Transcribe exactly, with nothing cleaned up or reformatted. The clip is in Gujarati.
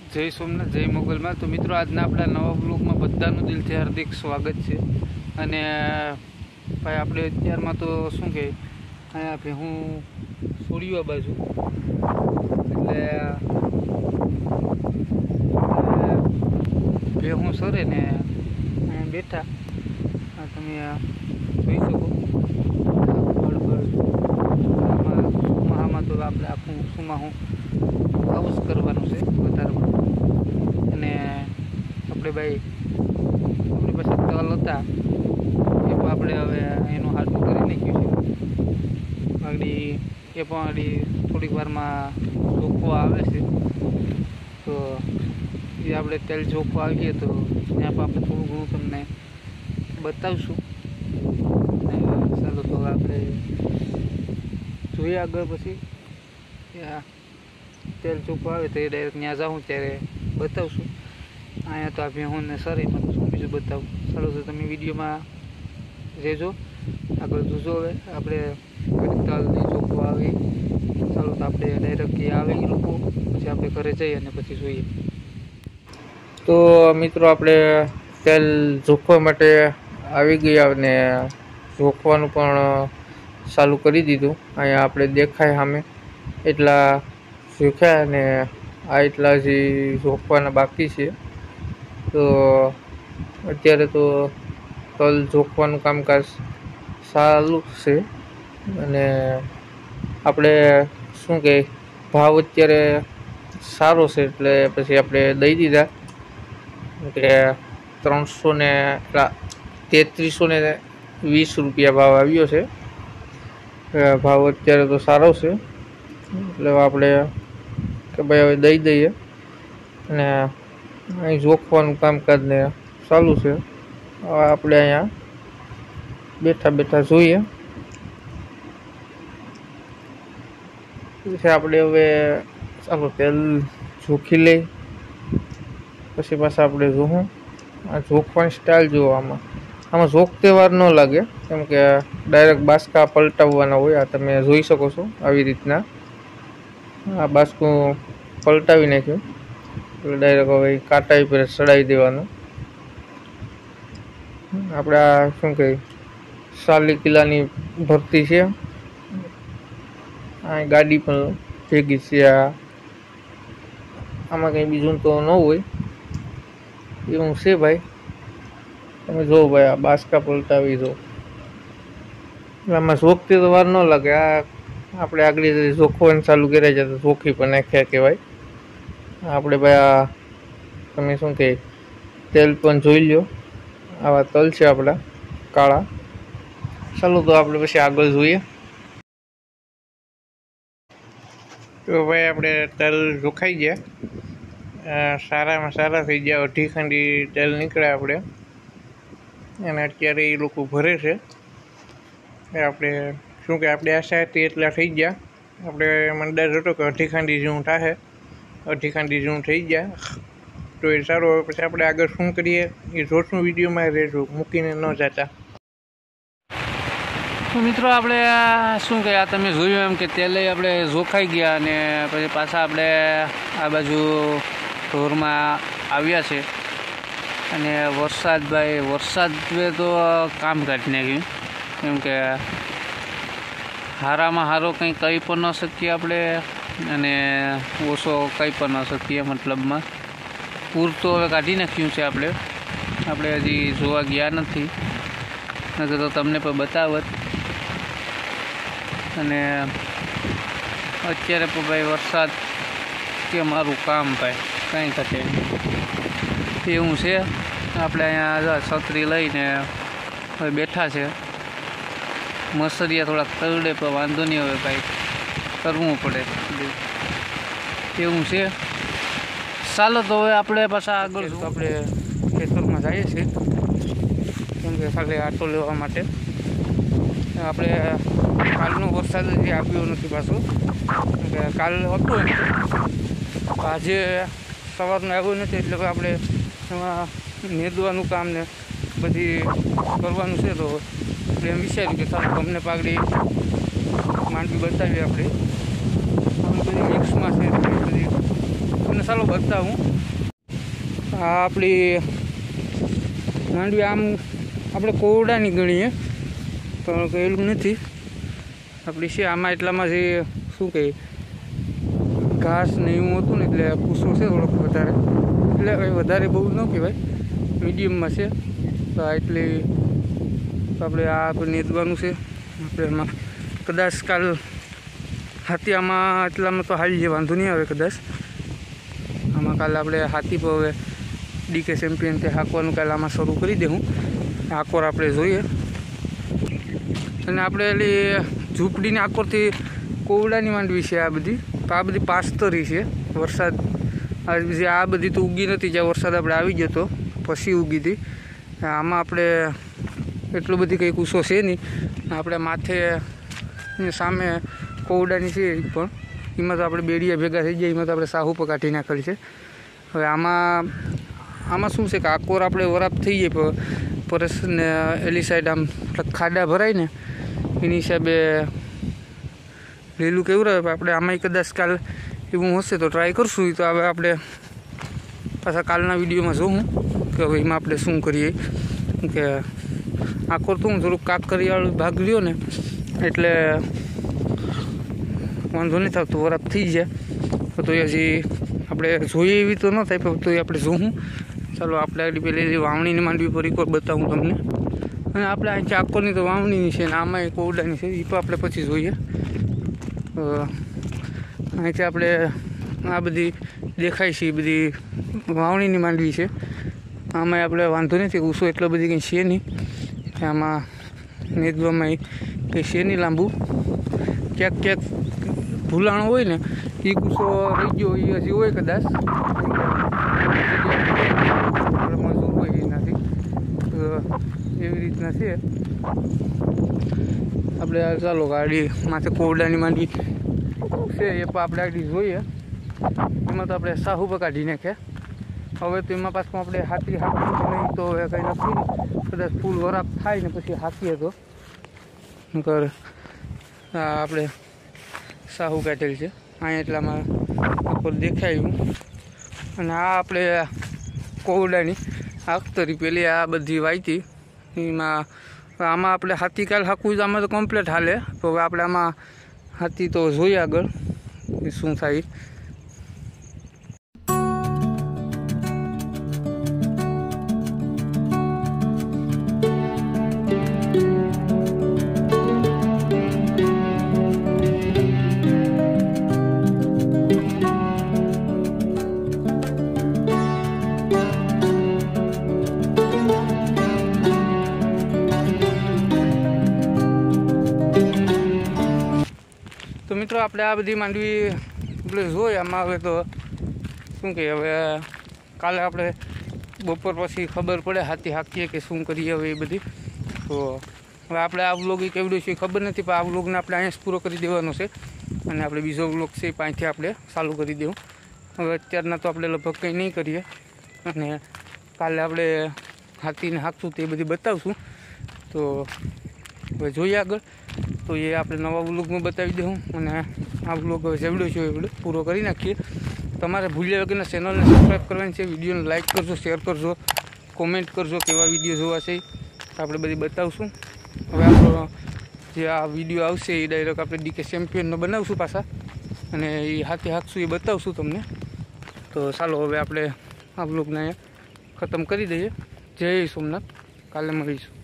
जय सोमनाथ जय मोगल में। तो मित्रों आज अपना नवा ब्लॉग में बधानु दिल से हार्दिक स्वागत है। अने भाई आपणे अत्यार में तो शू कहे अँ भेहूँ सोड़ियो बाजू एटले भेहूँ सरे ने अँ बैठा तमे जोई शको। तो આપણે આખું સુમાહું આવું જ કરવાનું છે વધારમાં। અને આપણે ભાઈ આપણી પાસે તલ હતા એ પણ આપણે હવે એનું હાથું કરી નાખ્યું છે। આગળ એ પણ આગળ થોડીક વારમાં ચોખ્ખો આવે છે તો એ આપણે તેલ ચોખ્ખો આવીએ તો ત્યાં પણ આપણે થોડું ઘણું તમને બતાવશું। ચાલો તો આપણે જોઈએ આગળ પછી तेल चोखो आए तो डायरेक्ट त्या जाऊँ त्यारे बतावशुं। अँ तो आ भेहूँ ने सरे में तो शू बीजू बताऊँ। चलो तो तमे विडियो में रहेजो आगळ जोजो। हवे आपणे तल ने चोखो आवे चलो तो आपणे डायरेक्ट के आवे ए लोको पछी आपणे घरे जईए अने पछी जोईए। तो मित्रों आपणे तेल जोखवा माटे आवी गया ने जोखवानुं पण चालू करी दीधुं। अहींया आपणे देखाय सामे एटला जोख्या ने आ एटला जी जोखवाना बाकी छे। तो अत्यारे तो तल जोखवानुं कामकाज चालू छे अने आपणे शुं कहे भाव अत्यारे सारो छे एटले पछी आपणे दई दीधा के त्रणसो ने तेत्रीसो ने वीस रुपया भाव आव्यो छे। भाव अत्यारे तो सारो छे એટલે આપણે કે ભાઈ હવે દઈ દઈએ અને અહીં જોખવાનું કામકાજ ને ચાલુ છે। હવે આપણે અહીંયા બેઠા બેઠા જોઈએ પછી આપણે હવે ચાલો તેલ જોખી લઈ પછી પાછા આપણે જોવું આ જોખવાની સ્ટાઇલ જુઓ। આમાં આમાં જોખતે વાર ન લાગે કેમ કે ડાયરેક્ટ બાસકા પલટાવવાના હોય। આ તમે જોઈ શકો છો આવી રીતના आ बासकू पलटावी नाख्यो એટલે ડાયરેક્ટ હવે કાંટા ઉપર ચડાવી દેવાનું। આપણે આ શું કહે ચાલીસ કિલાની ભરતી છે। આ ગાડી પણ ભેગી છે। આ આમાં કંઈ બીજું તો ન હોય એવું છે ભાઈ। તમે જો ભાઈ આ બાસકા પલટાવી દો આમાં જોખતી તો વાર ન લાગે। આ આપણે આગળ જોખવાનું ચાલુ કર્યા છે તો જોખી પણ નાખ્યા કહેવાય। આપણે ભાઈ આ તમે શું કહે તેલ પણ જોઈ લો આવા તલ છે આપણા કાળા। ચાલો તો આપણે પછી આગળ જોઈએ। તો ભાઈ આપણે તેલ જોખાઈ ગયા સારામાં સારા થઈ ગયા। અઢી ખાંડી તેલ નીકળે આપણે અને અત્યારે એ લોકો ભરે છે। આપણે શું કે આપણે આશા હતી એટલા થઈ ગયા। આપણે મંદાજ હતો કે અઢી ખાંડી જેવું થાય અઢી ખાંડી જેવું થઈ ગયા તો એ સારું। હવે પછી આપણે આગળ શું કરીએ એ જોશું વિડીયોમાં રહેજો મૂકીને ન જતા। તો મિત્રો આપણે શું કહે આ તમે જોયું એમ કે તેલે આપણે જોખાઈ ગયા અને પછી પાછા આપણે આ બાજુ ઢોરમાં આવ્યા છે અને વરસાદ ભાઈ વરસાદે તો કામ કાઢી નાખ્યું કેમ કે હારામાં હારો કંઈ કહી પણ ન શકીએ આપણે અને ઓછો કંઈ પણ ન શકીએ। મતલબમાં પૂર તો હવે કાઢી નાખ્યું છે આપણે આપણે હજી જોવા ગયા નથી નકર તો તમને પણ બતાવત। અને અત્યારે પણ ભાઈ વરસાદ કે મારું કામ ભાઈ કંઈ ઘટે એવું છે। આપણે અહીંયા છત્રી લઈને હવે બેઠા છે। मसरिया थोड़ा करड़े पर वांधो नहीं होवे भाई करवू पड़े एवं से। चालो तो हवे आपणे पाछा आगळ तो आपणे खेतरमां जाईए छीए केम के खाली आटो लेवा माटे। आपणे कालनो वरसाद जे आव्यो नथी पाछो काल हतो आजे सवारनो आव्यो नथी એટલે આપણે એમાં નેદવાનું કામ ને બધી કરવાનું છે તો આપણે એમ વિચાર્યું કે ચાલો તમને પાઘડી માંડવી બતાવીએ। આપણે આમ બધી મિક્સમાં છે બધી તમને ચાલો બતાવું. આ આપણી માંડવી આમ આપણે કોરડાની ગણીએ પણ કહેલું નથી આપણી છે. આમાં એટલામાં જે શું કહે ઘાસ ને એવું હતું ને એટલે પૂછો છે થોડોક વધારે, એટલે વધારે બહુ ન કહેવાય, મીડિયમમાં છે. તો એટલે આપણે આ આપણે નેદવાનું છે. આપણે એમાં કદાચ કાલ હાથી આમાં એટલામાં તો હાલી જાય, વાંધો નહીં આવે કદાચ. આમાં કાલે આપણે હાથી પર હવે ડીકે ચેમ્પિયન તે હાંકવાનું કાલે આમાં શરૂ કરી દેવું. આકોર આપણે જોઈએ. અને આપણે એલી ઝૂંપડીની આકોરથી કોવડાની માંડવી છે આ બધી. તો આ બધી પાસ્તરી છે. વરસાદ જે આ બધી તો ઉગી નથી, જ્યાં વરસાદ આપણે આવી ગયો તો પછી ઉગી હતી. આમાં આપણે એટલું બધી કંઈ કૂસો છે નહીં. આપણે માથે સામે કોવડાની છે પણ એમાં તો આપણે બેડિયા ભેગા થઈ જાય, એમાં તો આપણે સાહુ પર કાઢી નાખેલી છે. હવે આમાં આમાં શું છે કે આકોર આપણે વરાપ થઈ જાય પરસ ને એલી સાઈડ આમ ખાડા ભરાય ને એની હિસાબે લીલું કેવું રહે. આપણે આમાં કદાચ કાલ એવું હશે તો ટ્રાય કરશું. તો હવે આપણે પાછા કાલના વિડીયોમાં જોઉં કે હવે એમાં આપણે શું કરીએ. કે આકોર તો હું થોડુંક કાકરિયાળું ભાગ લ્યો ને એટલે વાંધો નહીં થતો, વરાપ થઈ જાય. તો હજી આપણે જોઈએ એવી તો ન થાય પણ તો આપણે જોઉં. ચાલો આપણે આગળ પહેલી વાવણીની માંડવી પર એક બતાવું તમને. અને આપણે અહીં આકોરની તો વાવણીની છે ને આમાં કોવડાની છે, એ પણ આપણે પછી જોઈએ. અહીંથી આપણે આ બધી દેખાય છે એ બધી વાવણીની માંડવી છે. આમાં આપણે વાંધો નથી, ઊંસો એટલો બધી કંઈ છે નહીં. આમાં નેદવામાં કંઈ છે નહીં લાંબુ. ક્યાંક ક્યાંક ભૂલાણો હોય ને એ ગુસ્સો રહી ગયો એ હજી હોય કદાચ મજૂર હોય એનાથી. તો એવી રીતના છે. આપણે ચાલો ગાડી માથે કોવડાની માંડવી છે એ પણ આપણે આગળ જોઈએ. એમાં તો આપણે સાહુ પર કાઢી નાખ્યા. હવે તો એમાં પાછું આપણે હાથી હાંકવું નહીં તો હવે કંઈ નથી. કદાચ ફૂલ વરાપ થાય ને પછી હાંકીએ તો નકર આપણે સાહુ કાઢેલ છે અહીંયા એટલામાં ઉપર દેખાયું. અને આ આપણે કોવડાની આખતરી પેલી આ બધી વાયતી એમાં આમાં આપણે હાથી કાલ હાંકવું તો આમાં તો કમ્પ્લીટ હાલે. તો હવે આપણે આમાં હાથી તો જોઈએ આગળ શું થાય. તો મિત્રો આપણે આ બધી માંડવી આપણે જોઈએ. આમાં હવે તો શું કહીએ, હવે કાલે આપણે બપોર પછી ખબર પડે હાથી હાંકીએ કે શું કરીએ હવે એ બધી. તો હવે આપણે આ વ્લોગ એ કેવડું છે ખબર નથી, પણ આ વ્લોગને આપણે અહીંયા જ પૂરો કરી દેવાનો છે. અને આપણે બીજો વ્લોગ છે એ પાંચથી આપણે ચાલુ કરી દેવું. હવે અત્યારના તો આપણે લગભગ કંઈ નહીં કરીએ. અને કાલે આપણે હાથીને હાંકશું તે બધી બતાવશું. તો હવે જોઈએ આગળ. તો એ આપણે નવા વ્લોગમાં બતાવી દઉં. અને આ વ્લોગ હવે જેવડો છે એવડો પૂરો કરી નાખીએ. તમારે ભૂલ્યા વગરના ચેનલને સબસ્ક્રાઈબ કરવાની છે. વિડીયોને લાઇક કરજો, શેર કરજો, કોમેન્ટ કરજો કેવા વિડીયો જોવા છે આપણે બધી બતાવશું. હવે આપણો જે આ વિડીયો આવશે એ ડાયરેક્ટ આપણે ડીકે ચેમ્પિયનનો બનાવશું પાછા. અને એ હાથે હાંકશું એ બતાવશું તમને. તો ચાલો હવે આપણે આ વ્લોગને ખતમ કરી દઈએ. જય સોમનાથ. કાલે મળીશું.